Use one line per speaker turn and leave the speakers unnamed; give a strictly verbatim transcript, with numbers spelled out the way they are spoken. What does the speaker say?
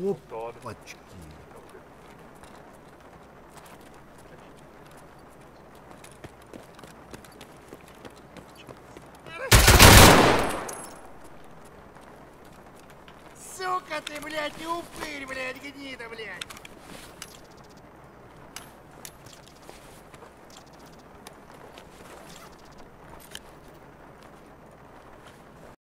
Опачки.
Сука ты, блядь, не упырь, блядь, гнида, блядь.